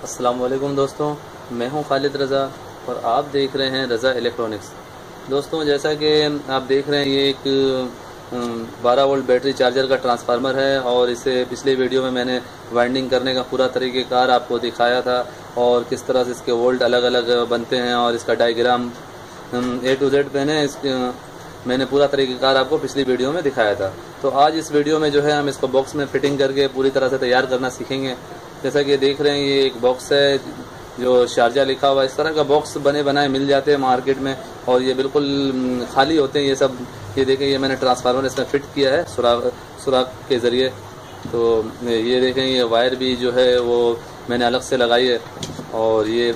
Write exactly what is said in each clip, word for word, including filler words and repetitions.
अस्सलाम वालेकुम दोस्तों, मैं हूं खालिद रज़ा और आप देख रहे हैं रज़ा इलेक्ट्रॉनिक्स। दोस्तों, जैसा कि आप देख रहे हैं, ये एक बारह वोल्ट बैटरी चार्जर का ट्रांसफार्मर है और इसे पिछले वीडियो में मैंने वाइंडिंग करने का पूरा तरीक़ेकार आपको दिखाया था और किस तरह से इसके वोल्ट अलग अलग बनते हैं और इसका डायग्राम ए टू जेड मैंने इस मैंने पूरा तरीक़ेकार आपको पिछली वीडियो में दिखाया था। तो आज इस वीडियो में जो है हम इसको बॉक्स में फिटिंग करके पूरी तरह से तैयार करना सीखेंगे। जैसा कि देख रहे हैं, ये एक बॉक्स है जो शारजा लिखा हुआ। इस तरह का बॉक्स बने बनाए मिल जाते हैं मार्केट में और ये बिल्कुल खाली होते हैं ये सब। ये देखें, ये मैंने ट्रांसफार्मर इसमें फिट किया है सुराख सुराख के ज़रिए। तो ये देखें, ये वायर भी जो है वो मैंने अलग से लगाई है और ये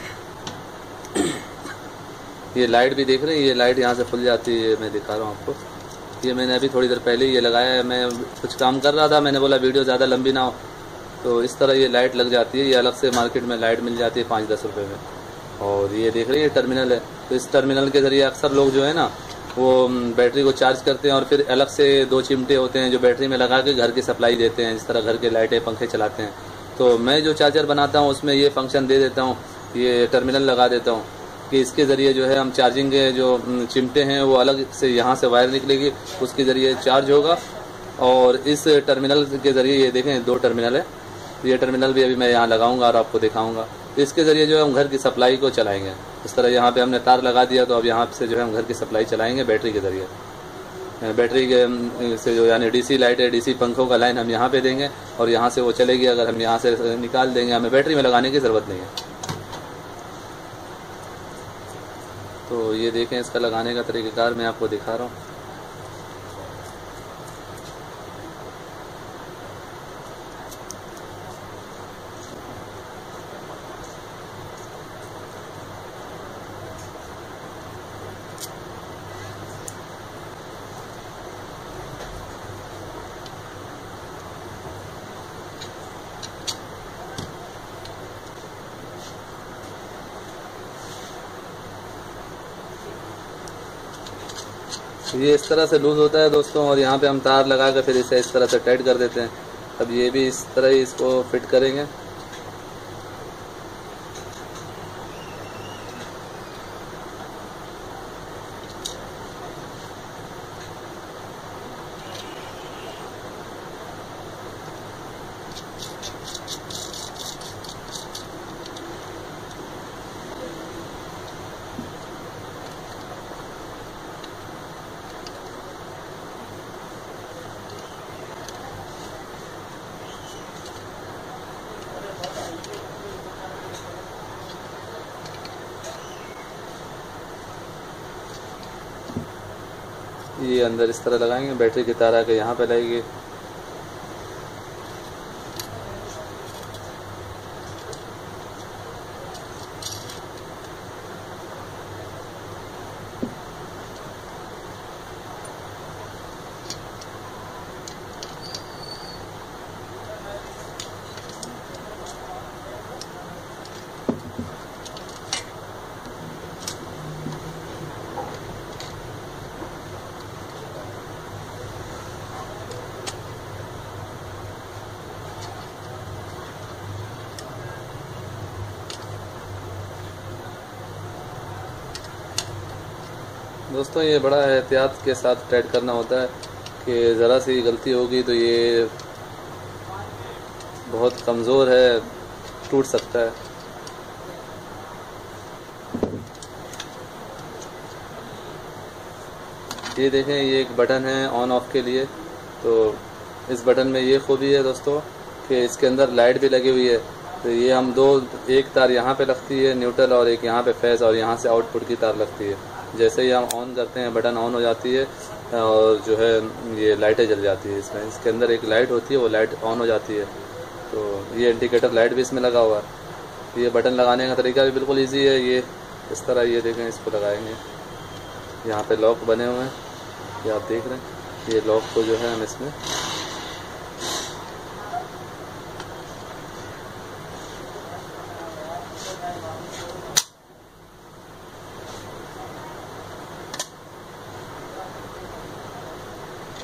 ये लाइट भी देख रहे हैं, ये लाइट यहाँ से खुल जाती है। मैं दिखा रहा हूँ आपको। ये मैंने अभी थोड़ी देर पहले ये लगाया है। मैं कुछ काम कर रहा था, मैंने बोला वीडियो ज़्यादा लंबी ना हो, तो इस तरह ये लाइट लग जाती है। ये अलग से मार्केट में लाइट मिल जाती है पाँच दस रुपये में। और ये देख रहे हैं, ये टर्मिनल है। तो इस टर्मिनल के ज़रिए अक्सर लोग जो है ना वो बैटरी को चार्ज करते हैं और फिर अलग से दो चिमटे होते हैं जो बैटरी में लगा के घर की सप्लाई देते हैं, जिस तरह घर के लाइटें पंखे चलाते हैं। तो मैं जो चार्जर बनाता हूँ उसमें ये फंक्शन दे देता हूँ, ये टर्मिनल लगा देता हूँ कि इसके ज़रिए जो है हम चार्जिंग के जो चिमटे हैं वो अलग से यहाँ से वायर निकलेगी, उसके ज़रिए चार्ज होगा। और इस टर्मिनल के ज़रिए ये देखें, दो टर्मिनल है। ये टर्मिनल भी अभी मैं यहाँ लगाऊंगा और आपको दिखाऊंगा। तो इसके ज़रिए जो है हम घर की सप्लाई को चलाएंगे। इस तरह यहाँ पे हमने तार लगा दिया, तो अब यहाँ से जो है हम घर की सप्लाई चलाएंगे बैटरी के ज़रिए। बैटरी के से जो यानी डीसी लाइट है, डीसी पंखों का लाइन हम यहाँ पे देंगे और यहाँ से वो चलेगी। अगर हम यहाँ से निकाल देंगे, हमें बैटरी में लगाने की ज़रूरत नहीं है। तो ये देखें, इसका लगाने का तरीक़ेकार मैं आपको दिखा रहा हूँ। ये इस तरह से लूज़ होता है दोस्तों, और यहाँ पे हम तार लगा कर फिर इसे इस तरह से टाइट कर देते हैं। अब ये भी इस तरह ही इसको फिट करेंगे। ये अंदर इस तरह लगाएंगे, बैटरी की तार आके यहाँ पे लगेगी। दोस्तों, ये बड़ा एहतियात के साथ टाइट करना होता है कि ज़रा सी गलती होगी तो ये बहुत कमज़ोर है, टूट सकता है। ये देखें, ये एक बटन है ऑन ऑफ के लिए। तो इस बटन में ये खूबी है दोस्तों कि इसके अंदर लाइट भी लगी हुई है। तो ये हम दो, एक तार यहाँ पे लगती है न्यूट्रल और एक यहाँ पे फेस, और यहाँ से आउटपुट की तार लगती है। जैसे ही हम ऑन करते हैं, बटन ऑन हो जाती है और जो है ये लाइटें जल जाती है। इसमें इसके अंदर एक लाइट होती है, वो लाइट ऑन हो जाती है। तो ये इंडिकेटर लाइट भी इसमें लगा हुआ है। ये बटन लगाने का तरीका भी बिल्कुल ईजी है। ये इस तरह, ये देखें, इसको लगाएंगे। यहाँ पे लॉक बने हुए हैं, ये आप देख रहे हैं। ये लॉक को जो है हम इसमें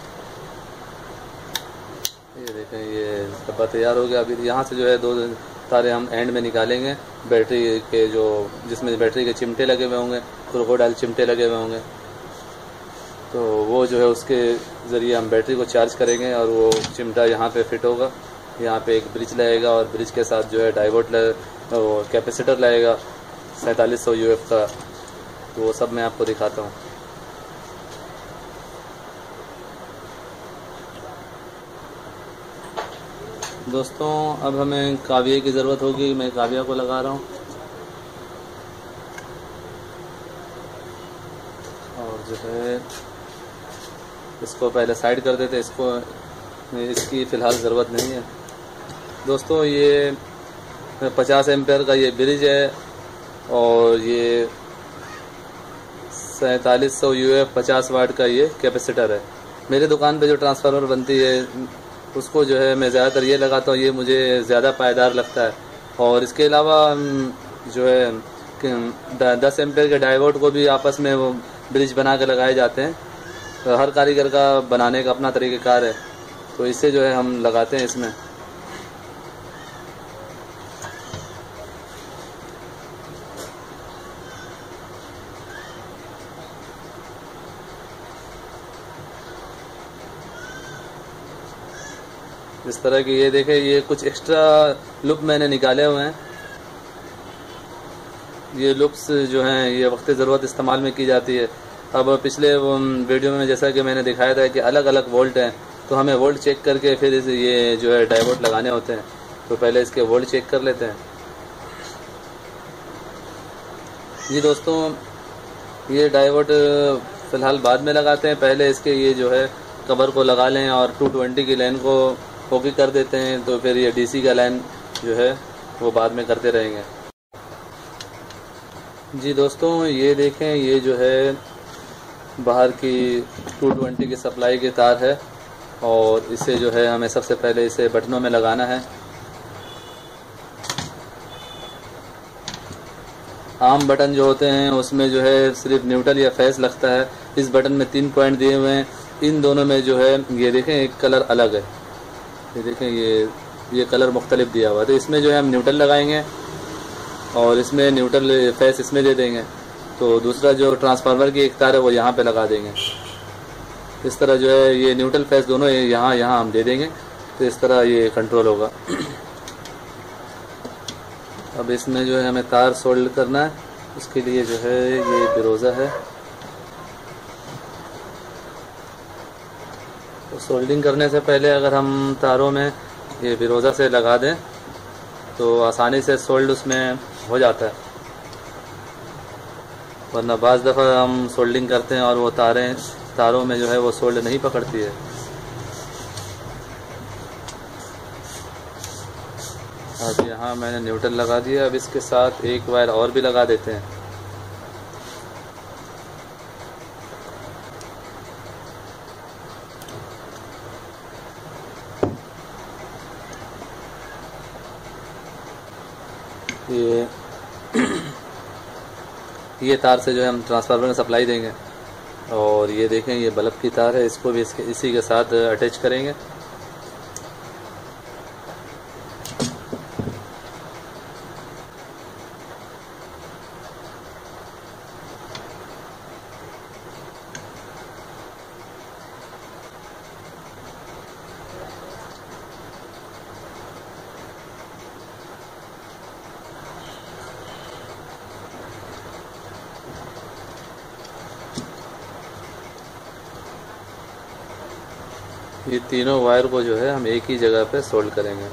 ये देखें, ये डब्बा तैयार हो गया। अभी यहाँ से जो है दो तारे हम एंड में निकालेंगे, बैटरी के जो जिसमें बैटरी के चिमटे लगे हुए होंगे, क्रोकोडाइल चिमटे लगे हुए होंगे, तो वो जो है उसके ज़रिए हम बैटरी को चार्ज करेंगे और वो चिमटा यहाँ पे फिट होगा। यहाँ पे एक ब्रिज लगेगा और ब्रिज के साथ जो है डाइवर्ट वो कैपेसिटर लगेगा सैंतालीस सौ यू एफ का। तो वो सब मैं आपको दिखाता हूँ। दोस्तों अब हमें काविया की ज़रूरत होगी, मैं काविया को लगा रहा हूँ। और जो है इसको पहले साइड कर देते, इसको इसकी फ़िलहाल ज़रूरत नहीं है। दोस्तों ये पचास एम्पेयर का ये ब्रिज है और ये सैंतालीस सौ यू एफ पचास वाट का ये कैपेसिटर है। मेरे दुकान पे जो ट्रांसफार्मर बनती है उसको जो है मैं ज़्यादातर ये लगाता हूँ, ये मुझे ज़्यादा पायदार लगता है। और इसके अलावा जो है दस एम्पेयर के डायोड को भी आपस में वो ब्रिज बना के लगाए जाते हैं। तो हर कारीगर का बनाने का अपना तरीक़ाकार है, तो इससे जो है हम लगाते हैं इसमें। इस तरह की ये देखें, ये कुछ एक्स्ट्रा लूप मैंने निकाले हुए हैं। ये लूप्स जो हैं ये वक्त ज़रूरत इस्तेमाल में की जाती है। अब पिछले वीडियो में जैसा कि मैंने दिखाया था कि अलग अलग वोल्ट हैं, तो हमें वोल्ट चेक करके फिर इस ये जो है डायोड लगाने होते हैं। तो पहले इसके वोल्ट चेक कर लेते हैं। जी दोस्तों, ये डायोड फ़िलहाल बाद में लगाते हैं, पहले इसके ये जो है कवर को लगा लें और टू ट्वेंटी की लाइन को ओके कर देते हैं। तो फिर ये डीसी का लाइन जो है वो बाद में करते रहेंगे। जी दोस्तों, ये देखें, ये जो है बाहर की टू ट्वेंटी की सप्लाई की तार है और इसे जो है हमें सबसे पहले इसे बटनों में लगाना है। आम बटन जो होते हैं उसमें जो है सिर्फ न्यूट्रल या फेस लगता है। इस बटन में तीन पॉइंट दिए हुए हैं, इन दोनों में जो है ये देखें एक कलर अलग है। ये देखें ये ये कलर मुख्तलिफ दिया हुआ है। तो इसमें जो है हम न्यूट्रल लगाएंगे और इसमें न्यूट्रल फेस इसमें दे देंगे। तो दूसरा जो ट्रांसफार्मर की एक तार है वो यहाँ पे लगा देंगे। इस तरह जो है ये न्यूट्रल फेस दोनों यहाँ यहाँ हम दे देंगे, तो इस तरह ये कंट्रोल होगा। अब इसमें जो है हमें तार सोल्ड करना है, उसके लिए जो है ये बिरोज़ा है। तो सोल्डिंग करने से पहले अगर हम तारों में ये बिरोज़ा से लगा दें तो आसानी से सोल्ड उसमें हो जाता है, वरना बाज़ दफ़ा हम सोल्डिंग करते हैं और वो तारें तारों में जो है वो सोल्ड नहीं पकड़ती है। अब यहाँ मैंने न्यूट्रल लगा दिया। अब इसके साथ एक वायर और भी लगा देते हैं। ये ये तार से जो है हम ट्रांसफार्मर में सप्लाई देंगे। और ये देखें ये बल्ब की तार है, इसको भी इसके इसी के साथ अटैच करेंगे। ये तीनों वायर को जो है हम एक ही जगह पे सोल्ड करेंगे।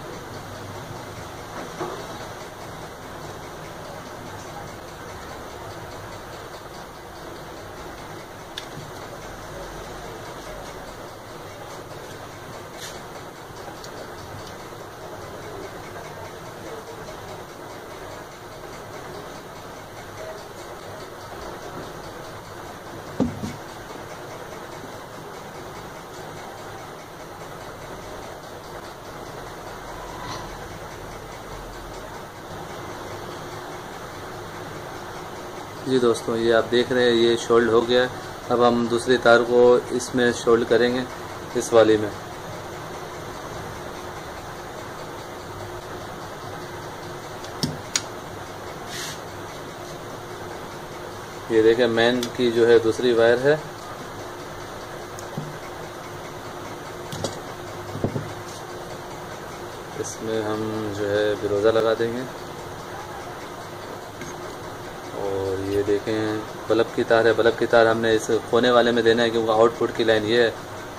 जी दोस्तों, ये आप देख रहे हैं ये शोल्ड हो गया। अब हम दूसरी तार को इसमें शोल्ड करेंगे, इस वाली में। ये देखें मेन की जो है दूसरी वायर है। इसमें हम जो है बिरोज़ा लगा देंगे। और ये देखें बल्ब की तार है, बल्ब की तार हमने इस कोने वाले में देना है क्योंकि आउटपुट की लाइन ये है।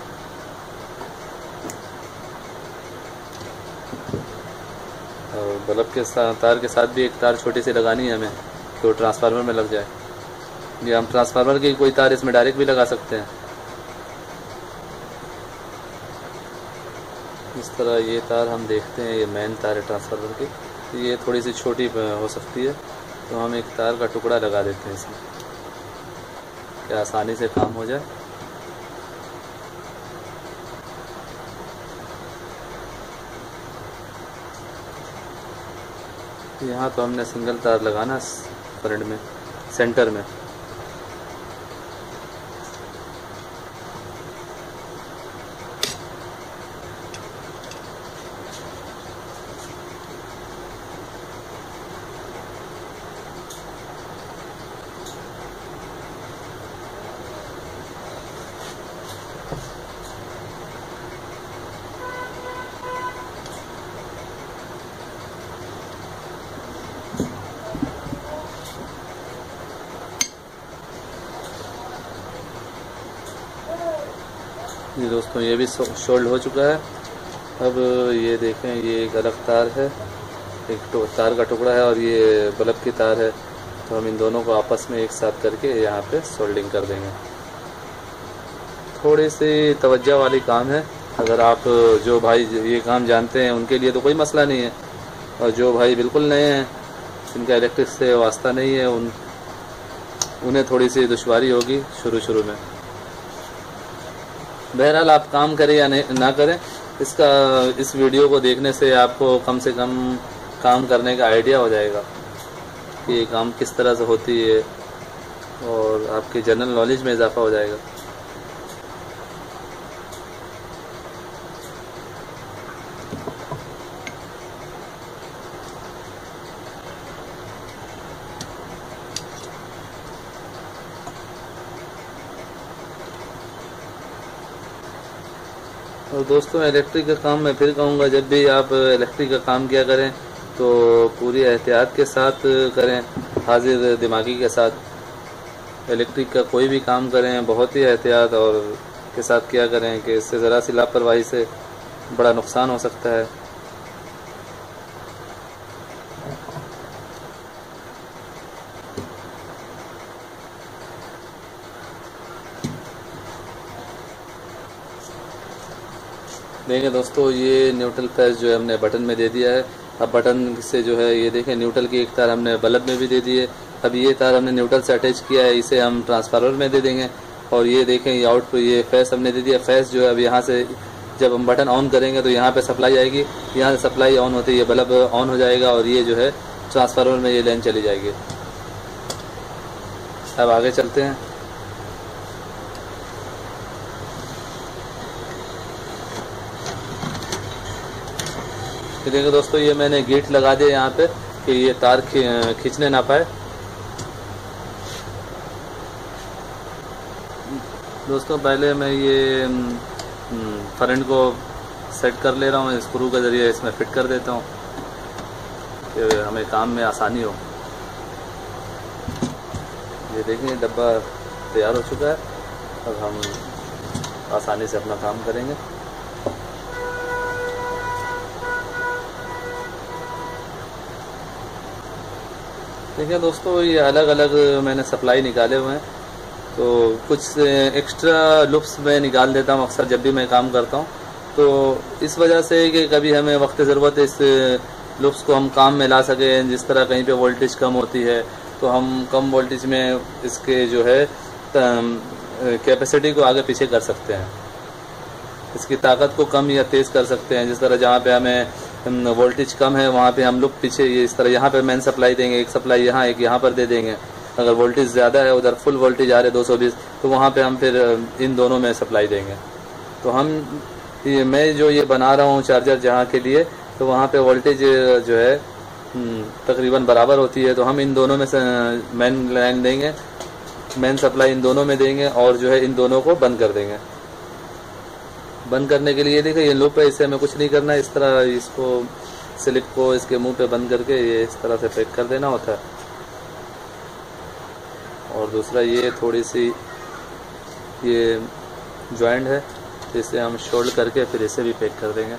और बल्ब के साथ तार के साथ भी एक तार छोटी सी लगानी है हमें तो ट्रांसफार्मर में लग जाए। ये हम ट्रांसफार्मर की कोई तार इसमें डायरेक्ट भी लगा सकते हैं। इस तरह ये तार हम देखते हैं, ये मेन तार है ट्रांसफार्मर की, ये थोड़ी सी छोटी हो सकती है तो हम एक तार का टुकड़ा लगा देते हैं इसमें कि आसानी से काम हो जाए। यहाँ तो हमने सिंगल तार लगाना फ्रंट में सेंटर में। ये दोस्तों ये भी शोल्ड हो चुका है। अब ये देखें ये एक अलग तार है, एक तो तार का टुकड़ा है और ये बल्ब की तार है, तो हम इन दोनों को आपस में एक साथ करके यहाँ पे सोल्डिंग कर देंगे। थोड़ी सी तवज्जो वाली काम है, अगर आप जो भाई ये काम जानते हैं उनके लिए तो कोई मसला नहीं है, और जो भाई बिल्कुल नए हैं जिनका इलेक्ट्रिक से वास्ता नहीं है उन उन्हें थोड़ी सी दुश्वारी होगी शुरू शुरू में। बहरहाल आप काम करें या नहीं ना करें, इसका इस वीडियो को देखने से आपको कम से कम काम करने का आइडिया हो जाएगा कि ये काम किस तरह से होती है और आपके जनरल नॉलेज में इजाफा हो जाएगा। और दोस्तों इलेक्ट्रिक का काम मैं फिर कहूँगा, जब भी आप इलेक्ट्रिक का काम किया करें तो पूरी एहतियात के साथ करें, हाजिर दिमागी के साथ। इलेक्ट्रिक का कोई भी काम करें बहुत ही एहतियात और के साथ किया करें कि इससे ज़रा सी लापरवाही से बड़ा नुकसान हो सकता है। देखें दोस्तों ये न्यूट्रल फेस जो है हमने बटन में दे दिया है। अब बटन से जो है ये देखें न्यूट्रल की एक तार हमने बल्ब में भी दे दी है। अब ये तार हमने न्यूट्रल से अटैच किया है, इसे हम ट्रांसफार्मर में दे देंगे। और ये देखें ये आउट ये फेस हमने दे दिया। फेस जो है अब यहाँ से जब हम बटन ऑन करेंगे तो यहाँ पे सप्लाई आएगी, यहाँ से सप्लाई ऑन होती है ये बल्ब ऑन हो जाएगा और ये जो है ट्रांसफार्मर में ये लाइन चली जाएगी। अब आगे चलते हैं। देखिए दोस्तों ये मैंने गेट लगा दिया यहाँ पे कि ये तार खींचने ना पाए। दोस्तों पहले मैं ये फ्रंट को सेट कर ले रहा हूँ, स्क्रू के ज़रिए इसमें फिट कर देता हूँ कि हमें काम में आसानी हो। ये देखिए डब्बा तैयार हो चुका है, अब हम आसानी से अपना काम करेंगे। देखिए दोस्तों ये अलग अलग मैंने सप्लाई निकाले हुए हैं, तो कुछ एक्स्ट्रा लूप्स मैं निकाल देता हूँ अक्सर जब भी मैं काम करता हूँ। तो इस वजह से कि कभी हमें वक्त ज़रूरत है इस लूप्स को हम काम में ला सकें। जिस तरह कहीं पे वोल्टेज कम होती है तो हम कम वोल्टेज में इसके जो है कैपेसिटी को आगे पीछे कर सकते हैं, इसकी ताकत को कम या तेज़ कर सकते हैं। जिस तरह जहाँ पे हमें वोल्टेज कम है वहाँ पे हम लोग पीछे ये इस तरह यहाँ पे मेन सप्लाई देंगे, एक सप्लाई यहाँ एक यहाँ पर दे देंगे। अगर वोल्टेज ज़्यादा है उधर फुल वोल्टेज आ रहे दो सौ बीस तो वहाँ पे हम फिर इन दोनों में सप्लाई देंगे। तो हम ये मैं जो ये बना रहा हूँ चार्जर जहाँ के लिए, तो वहाँ पे वोल्टेज जो है तकरीबन बराबर होती है। तो हम इन दोनों में से मेन लाइन देंगे मेन सप्लाई इन दोनों में देंगे और जो है इन दोनों को बंद कर देंगे। बंद करने के लिए देखिए ये लूप है, इससे हमें कुछ नहीं करना है। इस तरह इसको स्लिप को इसके मुंह पे बंद करके ये इस तरह से पैक कर देना होता है। और दूसरा ये थोड़ी सी ये जॉइंट है, इसे हम शोल्ड करके फिर इसे भी पैक कर देंगे।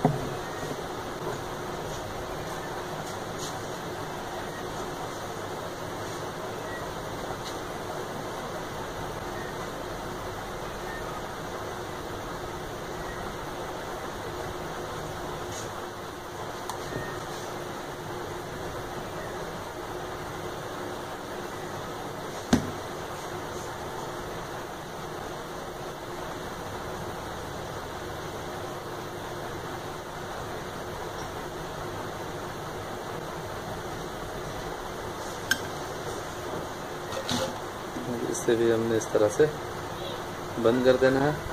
इससे भी हमने इस तरह से बंद कर देना है।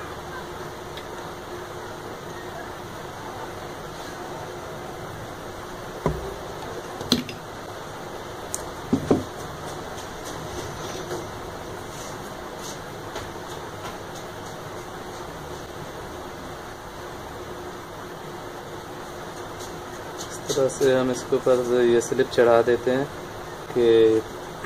इस तरह से हम इसके ऊपर ये स्लिप चढ़ा देते हैं कि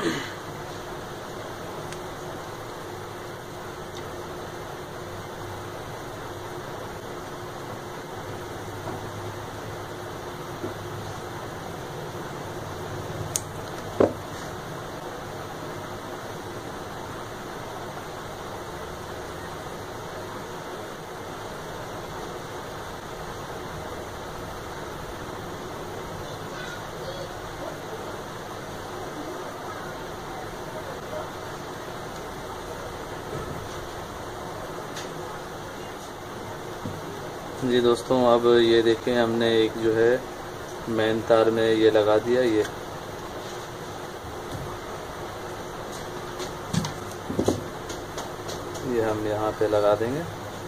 जी दोस्तों, अब ये देखें हमने एक जो है मेन तार में ये लगा दिया। ये ये हम यहाँ पे लगा देंगे।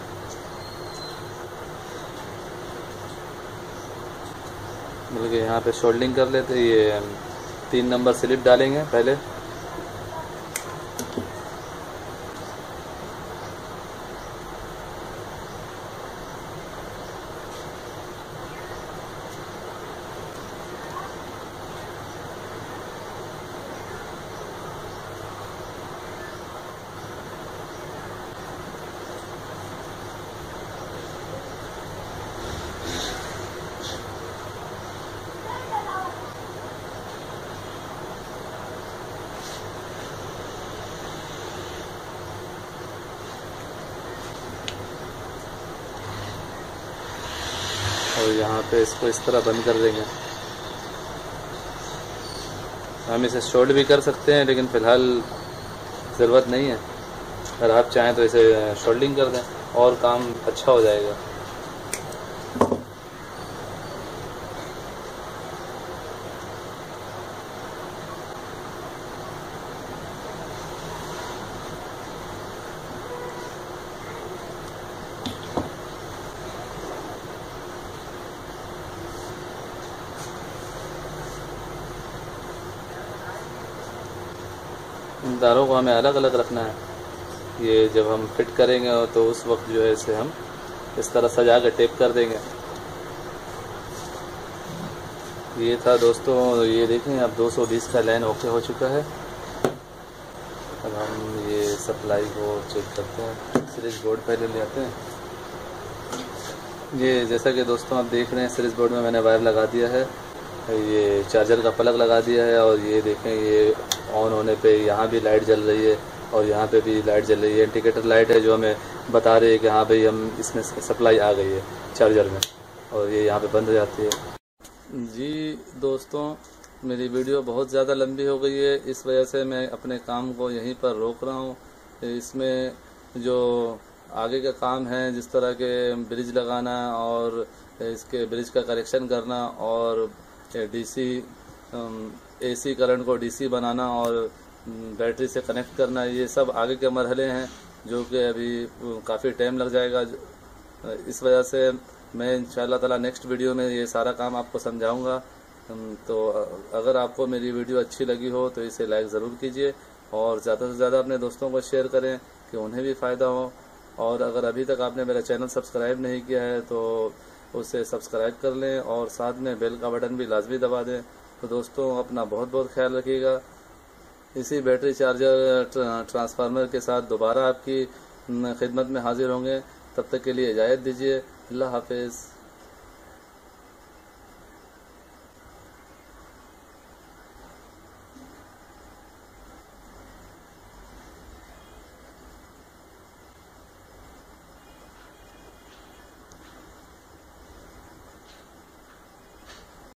मतलब कि यहाँ पे शोल्डिंग कर लेते। ये तीन नंबर स्लिप डालेंगे पहले। और यहाँ पे इसको इस तरह बंद कर देंगे। हम इसे शोल्ड भी कर सकते हैं, लेकिन फ़िलहाल ज़रूरत नहीं है। अगर आप चाहें तो इसे शोल्डिंग कर दें और काम अच्छा हो जाएगा। इन तारों को हमें अलग अलग रखना है। ये जब हम फिट करेंगे तो उस वक्त जो है इसे हम इस तरह सजा कर टेप कर देंगे। ये था दोस्तों, ये देखें अब दो सौ बीस का लाइन ओके हो चुका है। अब हम ये सप्लाई को चेक करते हैं। सीरीज बोर्ड पहले ले आते हैं। ये जैसा कि दोस्तों आप देख रहे हैं, सीरीज बोर्ड में मैंने वायर लगा दिया है। ये चार्जर का प्लग लगा दिया है और ये देखें ये ऑन होने पे यहाँ भी लाइट जल रही है और यहाँ पे भी लाइट जल रही है। इंडिकेटर लाइट है जो हमें बता रही है कि हाँ भाई हम इसमें सप्लाई आ गई है चार्जर में, और ये यहाँ पे बंद हो जाती है। जी दोस्तों, मेरी वीडियो बहुत ज़्यादा लंबी हो गई है, इस वजह से मैं अपने काम को यहीं पर रोक रहा हूँ। इसमें जो आगे का काम है, जिस तरह के ब्रिज लगाना और इसके ब्रिज का करेक्शन करना और डीसी एसी करंट को डीसी बनाना और बैटरी से कनेक्ट करना, ये सब आगे के मरहले हैं जो कि अभी काफ़ी टाइम लग जाएगा। इस वजह से मैं इंशाल्लाह ताला नेक्स्ट वीडियो में ये सारा काम आपको समझाऊंगा। तो अगर आपको मेरी वीडियो अच्छी लगी हो तो इसे लाइक ज़रूर कीजिए और ज़्यादा से ज़्यादा अपने दोस्तों को शेयर करें कि उन्हें भी फ़ायदा हो। और अगर अभी तक आपने मेरा चैनल सब्सक्राइब नहीं किया है तो उसे सब्सक्राइब कर लें और साथ में बेल का बटन भी लाजमी दबा दें। तो दोस्तों अपना बहुत बहुत ख्याल रखिएगा। इसी बैटरी चार्जर ट्रांसफार्मर के साथ दोबारा आपकी खिदमत में हाजिर होंगे। तब तक के लिए इजाज़त दीजिए। अल्लाह हाफिज़।